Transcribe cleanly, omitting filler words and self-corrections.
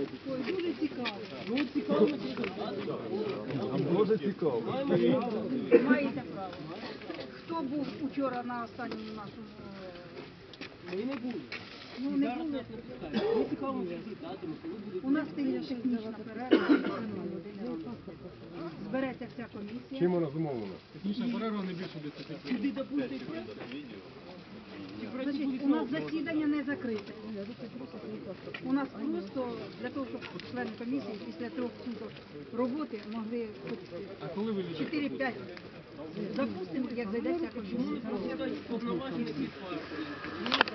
Ой, дуже цікаво. Ну, цікаво, Дуже цікаво. Маєте право. Хто був учора на останньому нашому? Ми не були. Ну, не Зараз було. нас не пускають. Ми цікаво з результатами, коли буде... У нас технічна перерва. Збереться вся комісія. Чим вона зумовлена? Технічна перерва не більше 10 хвилин. Сюди допустять. Значить, у нас засідання не закрите. У нас просто для того, щоб члени комісії після 3 суток роботи могли А коли ви людей 4-5 запустимо, як зайде вся комісія. Повноваження від партії.